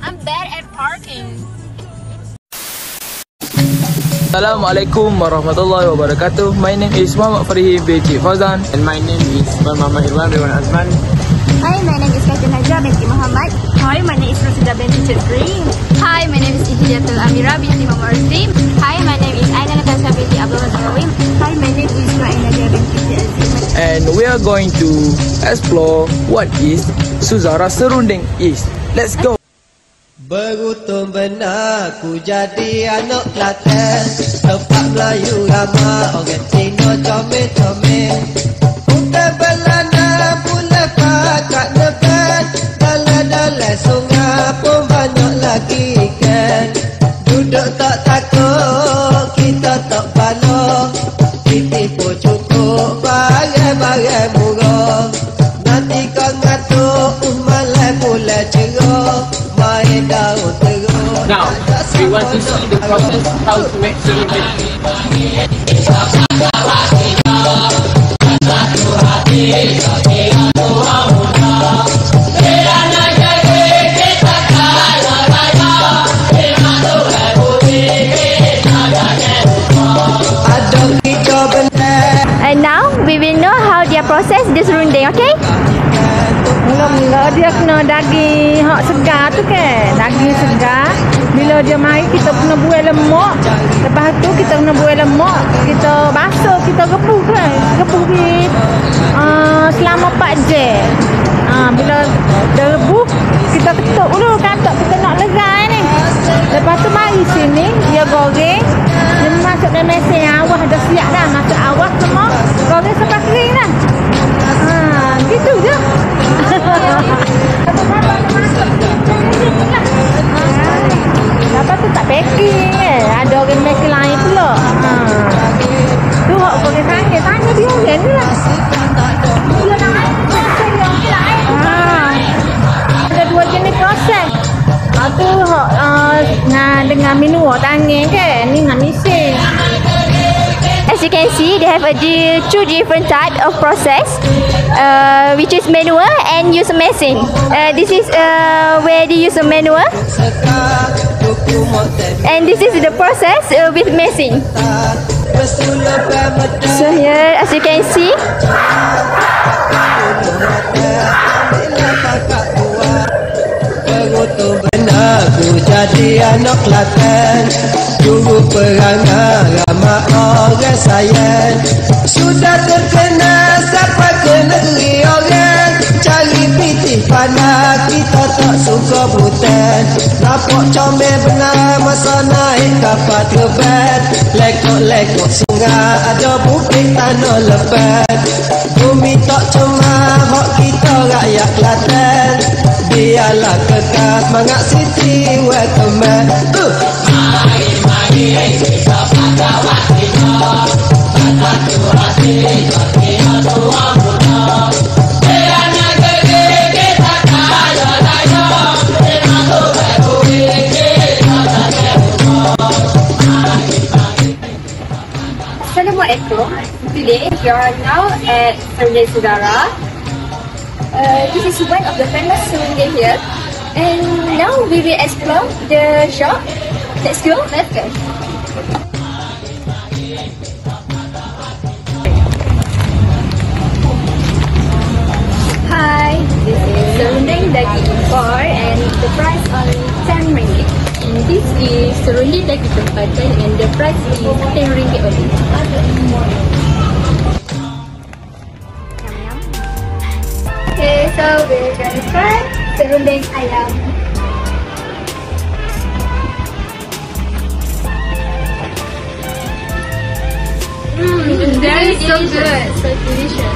I'm bad at parking. Assalamualaikum warahmatullahi wabarakatuh. My name is Muhammad Farihi binti Fauzan. And my name is Muhammad Irwan bin Azman. Hi, my name is Kajal Najwa binti Muhammad. Hi, my name is Rosida binti Chitri. Hi, my name is Ihiyatul Amira binti Muhammad Azim. Hi, my name is Aina Natasha binti Abdul Razawim. Hi, my name is Raina binti Azim. And we are going to explore what is Suzara Serunding is. Let's go. Beruntung benar ku jadi anak Kelantan, tempat Melayu ramah orang Cina comel-comel. Bukan Belanda pula pakat nebat, dalam-dalam sungai pun banyak lagi ikan. Duduk tak takut, kita tak bala, titip pun cukup, barang-barang murah. Nanti kau ngatuk, malam pula cerah. Now, we want to see the process how to make serunding. And now we will know how dia process the serunding, okay? Mula-mula dia kena daging hak segar tu kan. Daging segar. Bila dia mai kita kena buai lemak. Lepas tu kita kena buai lemak. Kita basuh, kita rebus kan. Rebus selama 4 jam. Bila dah rebus, kita ketuk dulu katuk kita nak legai ni. Lepas tu mari sini, dia goreng. Dia masuk dalam mesin awah dah siap dah. Masuk awah semua. Goreng sampai kering dah. Gitu je. Lepas tu tak packing kan. Ada orang packing lain pula. Tu hak pakai tanya dia orang tu lah. Dia nak ada 2 jenis proses. Tu hak dengan minua tangan kan. Ni dengan mesin. As you can see, they have two different type of process, which is manual and use machine. This is where they use a manual, and this is the process with machine. So here, as you can see, Aku jadi anak Kelantan, dulu perangai ramah orang sayang. Sudah terkenal sampai ke negeri orang, cari pitih panah kita tak suka butan. Nampak comel benar masa naik kapal terbang. Lekok-lekok sungai ada bukit tanah lebat. Bumi tak cemar hak kita rakyat Kelantan. Biarlah kekal semangat Siti welcome back. Mari kita pagawat kita, batu hati kita tua muda. Kerana negeri kita kaya raya, termasuk bumi kita tak lupa. Assalamualaikum. Today we are now at Serunding Suzara. This is one of the famous serunding here, and now we will explore the shop. Let's go. Hi, this is serunding daging impor, and the price only 10 ringgit. And this is serunding daging tempatan, and the price is 10 ringgit only. Okay, so we're gonna try serunding ayam. That is so good, so delicious.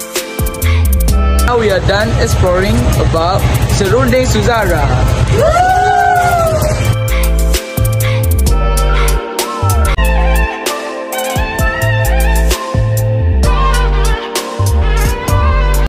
Now we are done exploring about Serunding Suzara.